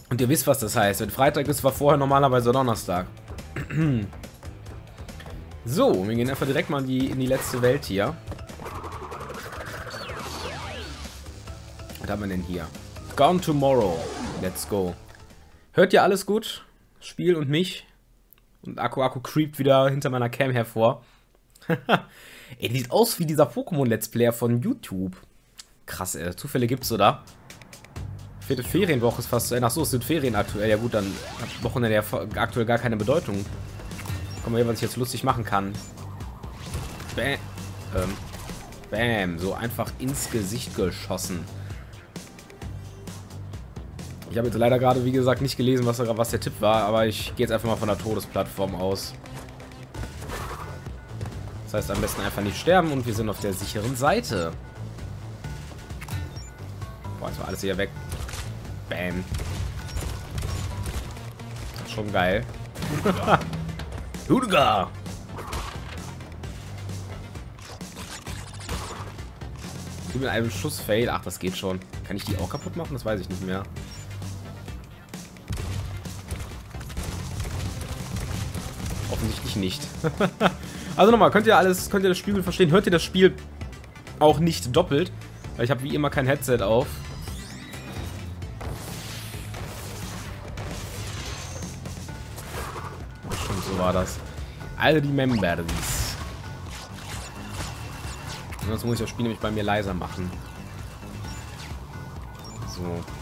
Und ihr wisst, was das heißt. Wenn Freitag ist, war vorher normalerweise Donnerstag. So, wir gehen einfach direkt mal in die letzte Welt hier. Was haben wir denn hier? Gone Tomorrow. Let's go. Hört ihr alles gut? Spiel und mich? Und Aku creept wieder hinter meiner Cam hervor. Ey, die sieht aus wie dieser Pokémon-Let's Player von YouTube. Krass, ey. Zufälle gibt's, oder? 4. Ferienwoche ist fast zu Ende. Achso, es sind Ferien aktuell. Ja gut, dann hat Wochenende ja aktuell gar keine Bedeutung. Guck mal hier, was ich jetzt lustig machen kann. Bam. Bam. So einfach ins Gesicht geschossen. Ich habe jetzt leider gerade, wie gesagt, nicht gelesen, was der Tipp war. Aber ich gehe jetzt einfach mal von der Todesplattform aus. Das heißt, am besten einfach nicht sterben und wir sind auf der sicheren Seite. Boah, jetzt war alles hier weg. Bam. Das ist schon geil. Huduga! Ich mit einem Schuss fail. Ach, das geht schon. Kann ich die auch kaputt machen? Das weiß ich nicht mehr. Offensichtlich nicht. Also nochmal, könnt ihr das Spiel verstehen? Hört ihr das Spiel auch nicht doppelt? Weil ich habe wie immer kein Headset auf. Stimmt, so war das. All die Members. Sonst muss ich das Spiel nämlich bei mir leiser machen. So.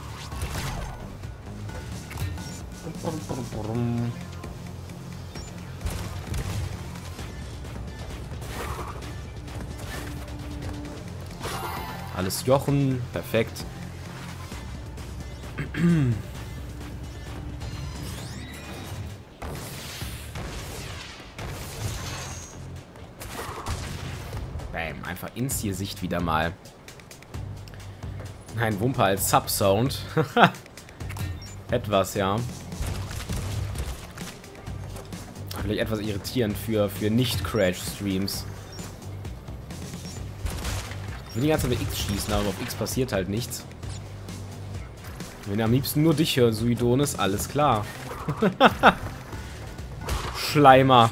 Alles Jochen, perfekt. Bam, einfach ins Gesicht wieder mal. Ein Wumper als Sub-Sound. Etwas, ja. Vielleicht etwas irritierend für Nicht-Crash-Streams. Ich will die ganze Zeit mit X schießen, aber auf X passiert halt nichts. Wenn wir am liebsten nur dich hören, Suidonis, alles klar. Schleimer.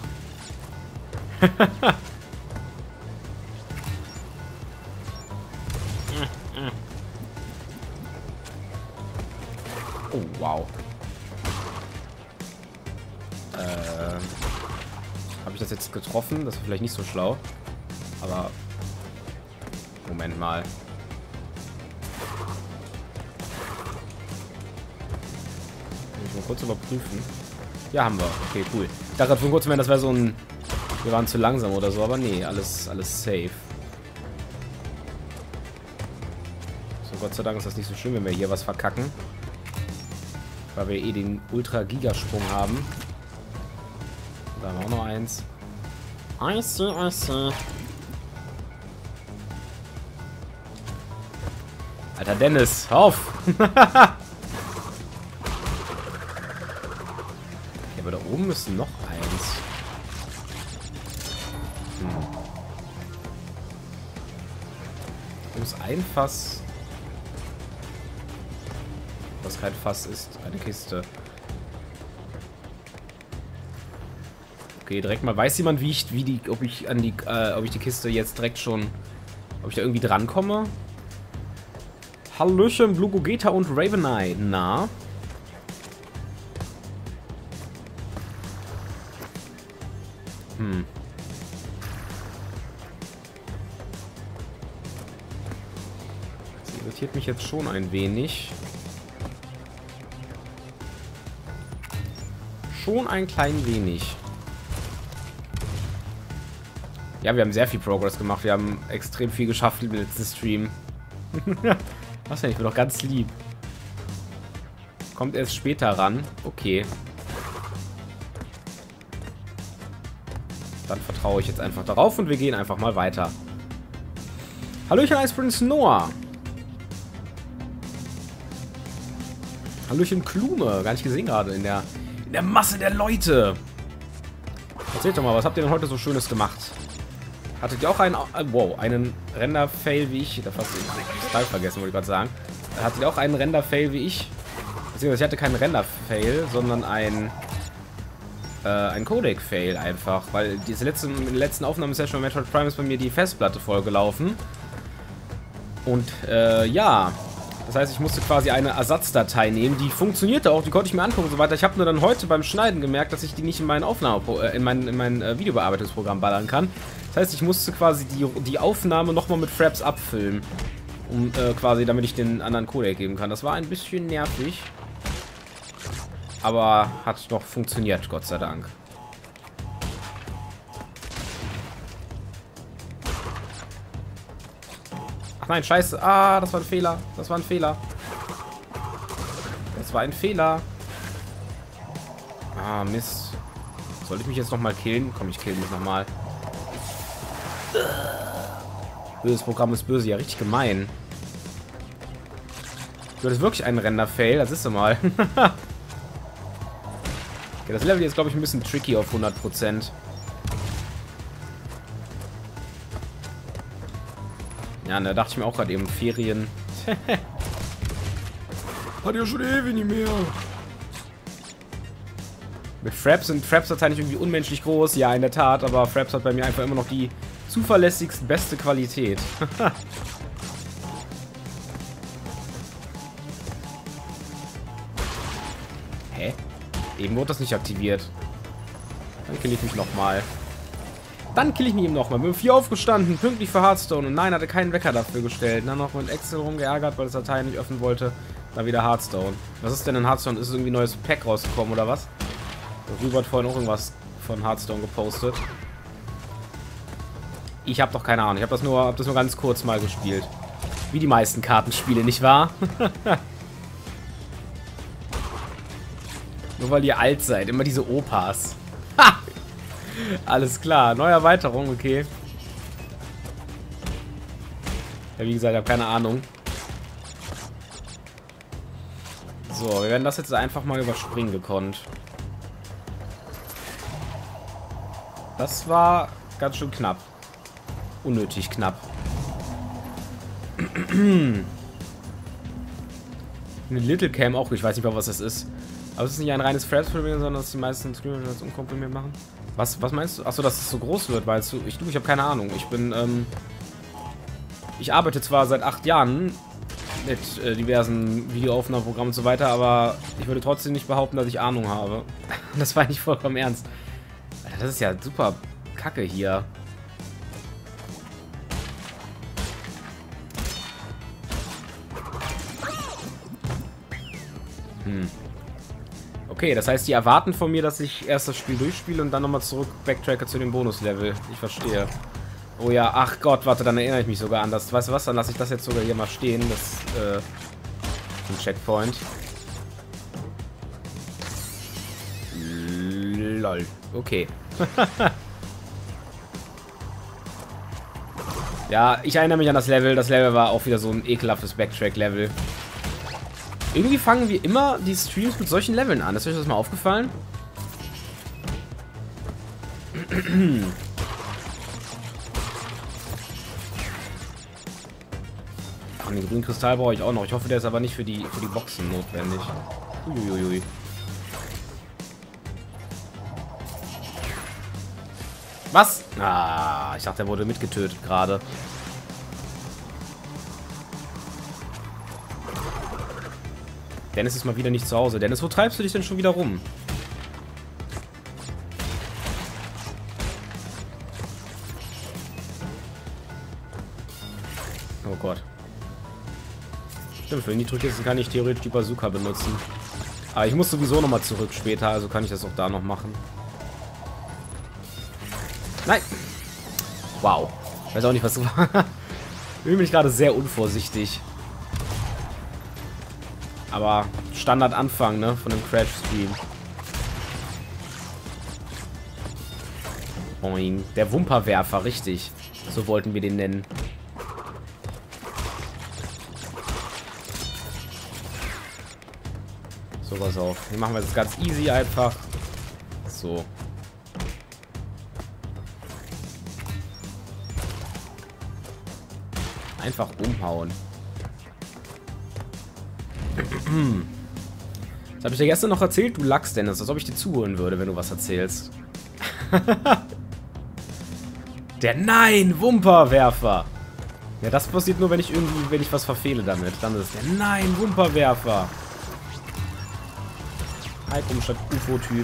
Oh, wow. Habe ich das jetzt getroffen? Das ist vielleicht nicht so schlau. Aber... Moment mal. Muss ich mal kurz überprüfen. Ja, haben wir. Okay, cool. Ich dachte gerade vor kurzem, das wäre so ein... Wir waren zu langsam oder so, aber nee, alles safe. So, Gott sei Dank ist das nicht so schlimm, wenn wir hier was verkacken. Weil wir eh den Ultra-Gigasprung haben. Da haben wir auch noch eins. I see. Alter Dennis, hör auf! Ja, aber da oben ist noch eins. Da ist ein Fass. Was kein Fass ist, eine Kiste. Okay, direkt mal. Weiß jemand, ob ich die Kiste jetzt direkt schon, ob ich da irgendwie drankomme? Hallöchen, Blue Gogeta und Ravenite. Na? Das irritiert mich jetzt schon ein wenig. Schon ein klein wenig. Ja, wir haben sehr viel Progress gemacht. Wir haben extrem viel geschafft im letzten Stream. Was denn? Ich bin doch ganz lieb. Kommt erst später ran. Okay. Dann vertraue ich jetzt einfach darauf und wir gehen einfach mal weiter. Hallöchen, Ice Prince Noah. Hallöchen, Klume. Gar nicht gesehen gerade in der Masse der Leute. Erzählt doch mal, was habt ihr denn heute so Schönes gemacht? Hattet ihr auch einen Render-Fail wie ich? Da fast den Style vergessen, wollte ich gerade sagen. Hattet ihr auch einen Render-Fail wie ich? Beziehungsweise ich hatte keinen Render-Fail, sondern ein Codec-Fail einfach. Weil in der letzten Aufnahmesession von Metroid Prime ist bei mir die Festplatte vollgelaufen. Und ja, das heißt, ich musste quasi eine Ersatzdatei nehmen. Die funktionierte auch, die konnte ich mir angucken und so weiter. Ich habe nur dann heute beim Schneiden gemerkt, dass ich die nicht in mein Videobearbeitungsprogramm ballern kann. Das heißt, ich musste quasi die Aufnahme nochmal mit Fraps abfilmen. Um quasi, damit ich den anderen Codec geben kann. Das war ein bisschen nervig. Aber hat doch funktioniert, Gott sei Dank. Ach nein, scheiße. Ah, das war ein Fehler. Das war ein Fehler. Das war ein Fehler. Ah, Mist. Soll ich mich jetzt nochmal killen? Komm, ich kill mich nochmal. Böses Programm ist böse. Ja, richtig gemein. Du hattest wirklich einen Render-Fail. Das ist mal. Okay, das Level hier ist, glaube ich, ein bisschen tricky auf 100%. Ja, da dachte ich mir auch gerade eben, Ferien. Hat ja schon ewig nicht mehr. Mit Fraps sind Fraps-Dateien nicht irgendwie unmenschlich groß. Ja, in der Tat, aber Fraps hat bei mir einfach immer noch die zuverlässigst beste Qualität. Hä? Eben wurde das nicht aktiviert. Dann kill ich mich nochmal. Dann kill ich mich eben nochmal. Bin um 4 aufgestanden, pünktlich für Hearthstone. Und nein, hatte keinen Wecker dafür gestellt. Dann noch mit Excel rumgeärgert, weil das Datei nicht öffnen wollte. Dann wieder Hearthstone. Was ist denn in Hearthstone? Ist irgendwie ein neues Pack rausgekommen oder was? Rüber hat vorhin auch irgendwas von Hearthstone gepostet. Ich habe doch keine Ahnung. Ich habe das nur ganz kurz mal gespielt. Wie die meisten Kartenspiele, nicht wahr? Nur weil ihr alt seid. Immer diese Opas. Ha! Alles klar. Neue Erweiterung, okay. Ja, wie gesagt, ich habe keine Ahnung. So, wir werden das jetzt einfach mal überspringen gekonnt. Das war ganz schön knapp. Unnötig knapp. Eine Little Cam auch. Ich weiß nicht mal, was das ist. Aber es ist nicht ein reines Fraps-Problem, sondern dass die meisten Streamer das unkomprimiert machen. Was meinst du? Achso, dass es so groß wird, weil ich habe keine Ahnung. Ich arbeite zwar seit 8 Jahren mit diversen Videoaufnahmeprogrammen und so weiter, aber ich würde trotzdem nicht behaupten, dass ich Ahnung habe. Das war nicht vollkommen ernst. Alter, das ist ja super kacke hier. Okay, das heißt, die erwarten von mir, dass ich erst das Spiel durchspiele und dann nochmal zurück backtracke zu dem Bonuslevel. Ich verstehe. Oh ja, ach Gott, warte, dann erinnere ich mich sogar an das. Weißt du was, dann lasse ich das jetzt sogar hier mal stehen. Das, ein Checkpoint. Lol. Okay. Ja, ich erinnere mich an das Level. Das Level war auch wieder so ein ekelhaftes Backtrack-Level. Irgendwie fangen wir immer die Streams mit solchen Leveln an. Ist euch das mal aufgefallen? Ach, den grünen Kristall brauche ich auch noch. Ich hoffe, der ist aber nicht für die Boxen notwendig. Uiuiui. Was? Ah, ich dachte, der wurde mitgetötet gerade. Dennis ist mal wieder nicht zu Hause. Dennis, wo treibst du dich denn schon wieder rum? Oh Gott. Stimmt, für Nitrokisten kann ich theoretisch die Bazooka benutzen. Aber ich muss sowieso nochmal zurück später, also kann ich das auch da noch machen. Nein! Wow. Ich weiß auch nicht, was du... Ich bin gerade sehr unvorsichtig. Aber Standard Anfang, ne, von dem Crash-Stream. Boing. Der Wumperwerfer, richtig. So wollten wir den nennen. So, pass auf. Hier machen wir das ganz easy einfach. So. Einfach umhauen. Das habe ich dir gestern noch erzählt, du Lachs, Dennis, als ob ich dir zuhören würde, wenn du was erzählst. Der Nein-Wumperwerfer. Ja, das passiert nur, wenn ich was verfehle damit. Dann ist es der Nein-Wumperwerfer. Heiko statt UFO-Typ.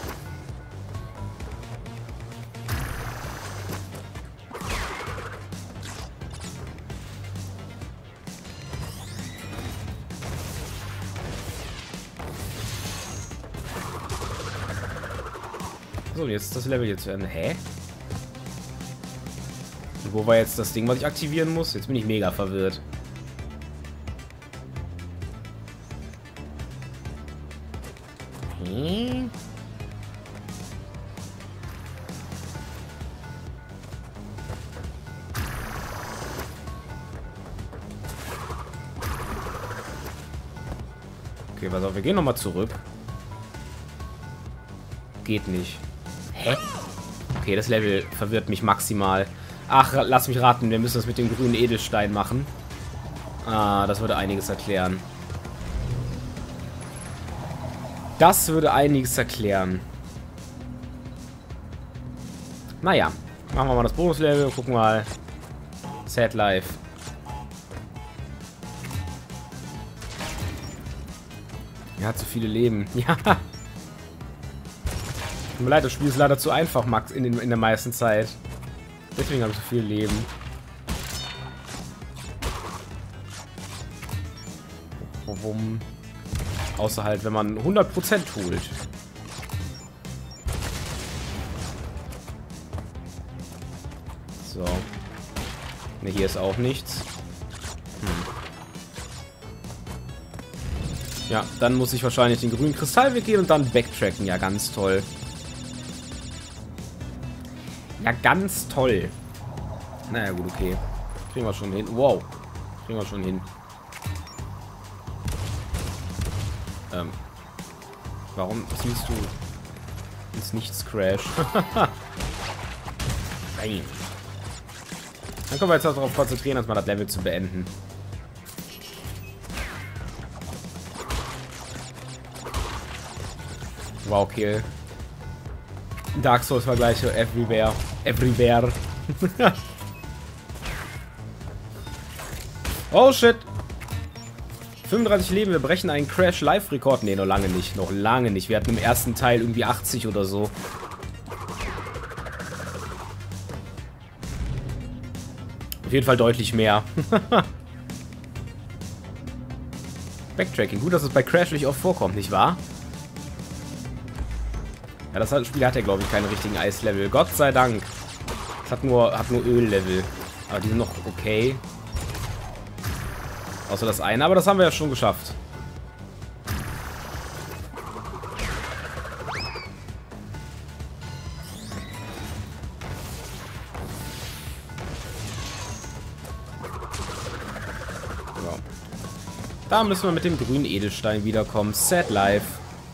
So, jetzt ist das Level hier zu Ende. Hä? Und wo war jetzt das Ding, was ich aktivieren muss? Jetzt bin ich mega verwirrt. Hm? Okay, pass auf, wir gehen nochmal zurück. Geht nicht. Hä? Okay, das Level verwirrt mich maximal. Ach, lass mich raten, wir müssen das mit dem grünen Edelstein machen. Ah, das würde einiges erklären. Das würde einiges erklären. Naja, machen wir mal das Bonuslevel, gucken mal. Sad Life. Er hat zu viele Leben. Ja. Tut mir leid, das Spiel ist leider zu einfach, Max, in der meisten Zeit. Deswegen habe ich so viel Leben. Warum? Außer halt, wenn man 100% holt. So. Ne, hier ist auch nichts. Ja, dann muss ich wahrscheinlich den grünen Kristall weggehen und dann backtracken. Ja, ganz toll. Ja, ganz toll. Naja, gut, okay. Kriegen wir schon hin. Wow. Kriegen wir schon hin. Warum ziehst du ins Nichts, Crash? Nein. Dann können wir jetzt darauf konzentrieren, erstmal das Level zu beenden. Wow, Kill. Dark Souls Vergleiche everywhere. Everywhere. Oh shit. 35 Leben, wir brechen einen Crash-Live-Rekord. Ne, noch lange nicht. Noch lange nicht. Wir hatten im ersten Teil irgendwie 80 oder so. Auf jeden Fall deutlich mehr. Backtracking. Gut, dass es bei Crash nicht oft vorkommt, nicht wahr? Ja, das Spiel hat ja, glaube ich, keine richtigen Eislevel. Gott sei Dank. Es hat nur Öllevel. Aber die sind noch okay. Außer das eine, aber das haben wir ja schon geschafft. So. Da müssen wir mit dem grünen Edelstein wiederkommen. Sad Life.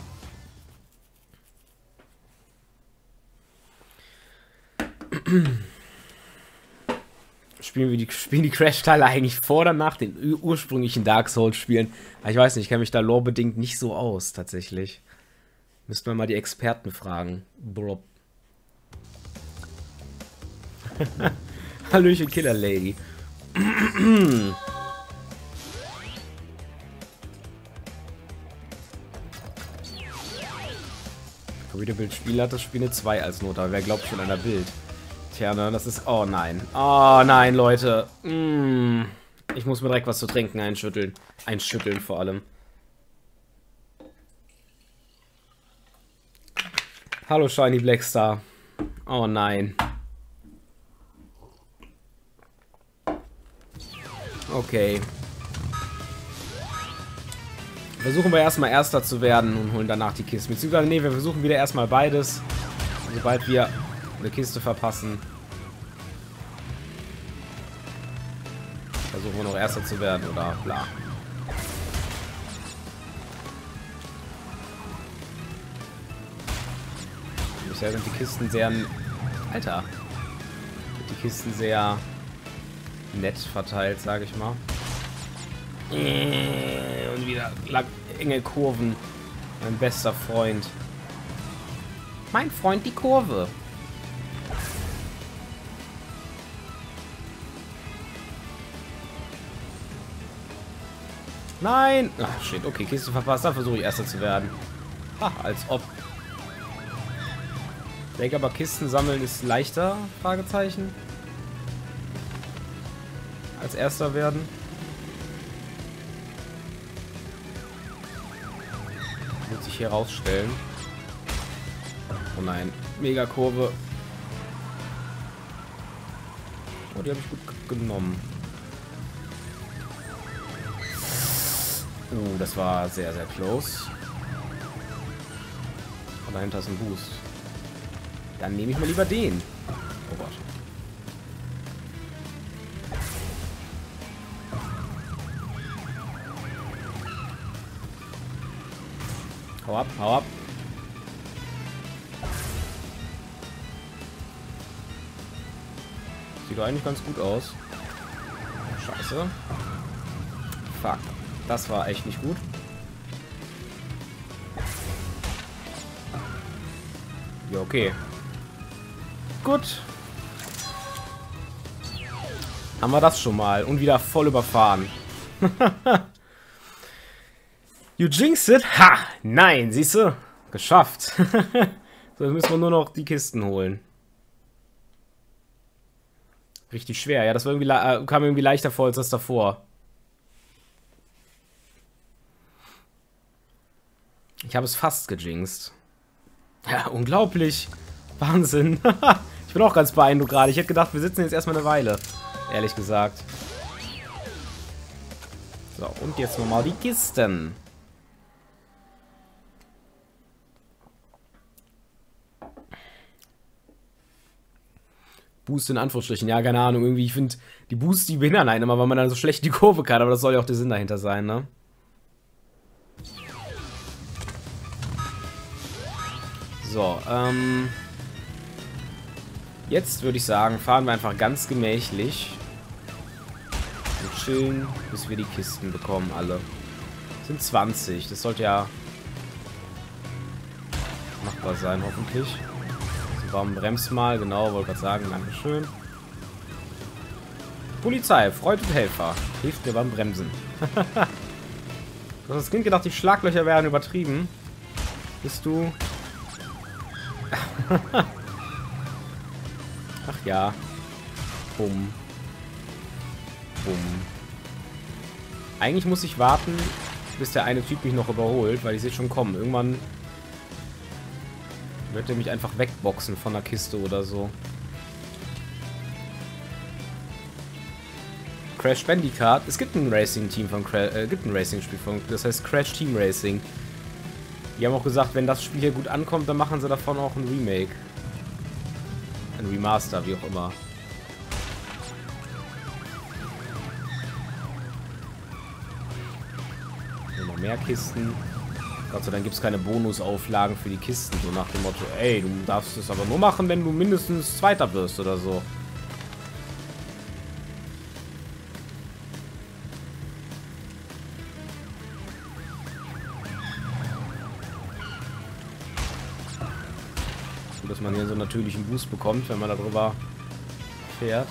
Spielen die Crash-Teile eigentlich vor oder nach den ursprünglichen Dark Souls-Spielen? Ich weiß nicht, ich kenne mich da lore-bedingt nicht so aus, tatsächlich. Müssten wir mal die Experten fragen. Blop. Hallöchen, Killer Lady. Readable Spiel hat das Spiel eine 2 als Note, aber wer glaubt schon an der Bild? Tja, ne, das ist... Oh nein. Oh nein, Leute. Ich muss mir direkt was zu trinken einschütteln. Einschütteln vor allem. Hallo, Shiny Blackstar. Oh nein. Okay. Versuchen wir erstmal Erster zu werden und holen danach die Kiste. Beziehungsweise, nee, wir versuchen wieder erstmal beides. Sobald wir eine Kiste verpassen, versuchen wir noch Erster zu werden oder bla. Bisher sind die Kisten sehr... Alter. Die Kisten sehr nett verteilt, sage ich mal. Und wieder enge Kurven. Mein bester Freund. Mein Freund, die Kurve. Nein! Ach, shit. Okay, Kiste verpasst. Dann versuche ich Erster zu werden. Ha, als ob. Ich denke aber, Kisten sammeln ist leichter, Fragezeichen. Als Erster werden. Wird sich hier rausstellen. Oh nein. Mega-Kurve. Oh, die habe ich gut genommen. Das war sehr, sehr close. Und dahinter ist ein Boost. Dann nehme ich mal lieber den. Oh Gott. Hau ab, hau ab. Sieht doch eigentlich ganz gut aus. Scheiße. Fuck. Das war echt nicht gut. Ja, okay. Gut. Haben wir das schon mal. Und wieder voll überfahren. You jinxed it? Ha! Nein, siehst du? Geschafft. So, jetzt müssen wir nur noch die Kisten holen. Richtig schwer. Ja, das war irgendwie kam irgendwie leichter vor als das davor. Ich habe es fast gejinxt. Ja, unglaublich. Wahnsinn. Ich bin auch ganz beeindruckt gerade. Ich hätte gedacht, wir sitzen jetzt erstmal eine Weile. Ehrlich gesagt. So, und jetzt nochmal die Kisten. Boost in Anführungsstrichen. Ja, keine Ahnung. Irgendwie, ich finde, die Boosts, die behindern einen immer, weil man dann so schlecht die Kurve kann. Aber das soll ja auch der Sinn dahinter sein, ne? So, jetzt würde ich sagen, fahren wir einfach ganz gemächlich und chillen, bis wir die Kisten bekommen, alle. Das sind 20, das sollte ja machbar sein, hoffentlich. So, warum bremst mal? Genau, wollte gerade sagen, dankeschön. Polizei, Freund und Helfer, hilft mir beim Bremsen. Du hast das Kind gedacht, die Schlaglöcher wären übertrieben. Bist du... Ach ja. Bumm. Bumm. Eigentlich muss ich warten, bis der eine Typ mich noch überholt, weil ich sehe schon kommen. Irgendwann wird er mich einfach wegboxen von der Kiste oder so. Crash Bandicoot. Es gibt ein Racing-Team von gibt ein Racing-Spiel von, das heißt Crash Team Racing. Die haben auch gesagt, wenn das Spiel hier gut ankommt, dann machen sie davon auch ein Remake. Ein Remaster, wie auch immer. Hier noch mehr Kisten. Gott sei Dank gibt es keine Bonusauflagen für die Kisten. So nach dem Motto, ey, du darfst es aber nur machen, wenn du mindestens Zweiter wirst oder so. Dass man hier so einen natürlichen Boost bekommt, wenn man darüber fährt.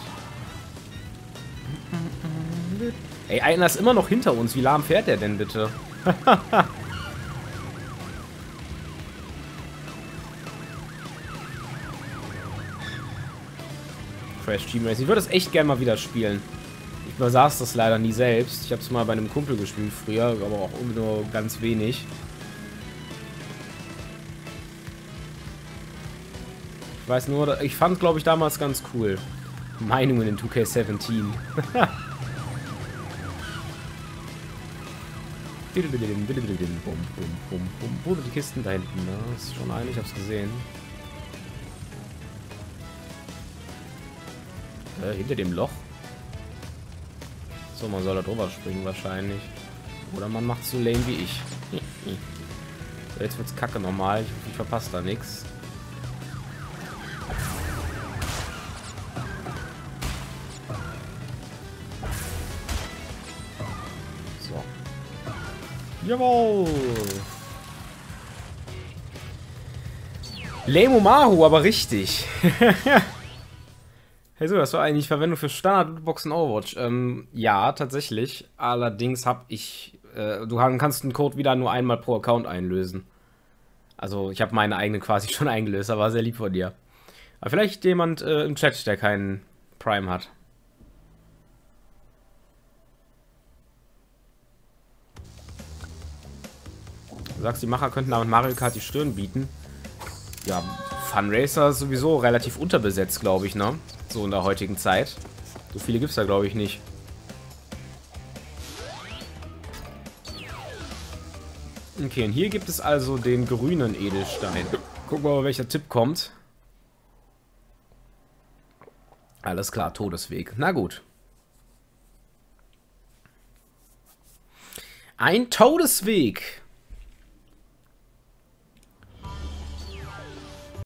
Ey, einer ist immer noch hinter uns. Wie lahm fährt der denn bitte? Crash Team Racing. Ich würde das echt gerne mal wieder spielen. Ich besaß das leider nie selbst. Ich habe es mal bei einem Kumpel gespielt früher, aber auch nur ganz wenig. Ich weiß nur, ich fand, glaube ich, damals ganz cool. Meinungen in 2K17. Wo sind die Kisten da hinten? Das ist schon eine, ich hab's gesehen. Hinter dem Loch? So, man soll da drüber springen wahrscheinlich. Oder man macht so lame wie ich. So, jetzt wird's kacke normal. Ich hoffe, ich verpasse da nichts. Jawohl! Lemo Mahu, aber richtig. Hey, so, das war eigentlich Verwendung für Standard-Lootboxen Overwatch. Ja, tatsächlich. Allerdings habe ich... du kannst den Code wieder nur einmal pro Account einlösen. Also, ich habe meine eigene quasi schon eingelöst, aber war sehr lieb von dir. Aber vielleicht jemand im Chat, der keinen Prime hat. Du sagst, die Macher könnten damit Mario Kart die Stirn bieten. Ja, Funracer ist sowieso relativ unterbesetzt, glaube ich, ne? So in der heutigen Zeit. So viele gibt es da, glaube ich, nicht. Okay, und hier gibt es also den grünen Edelstein. Gucken wir mal, welcher Tipp kommt. Alles klar, Todesweg. Na gut. Ein Todesweg.